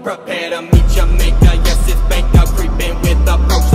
Prepare to meet your maker. Yes, it's bank up, creeping with a broken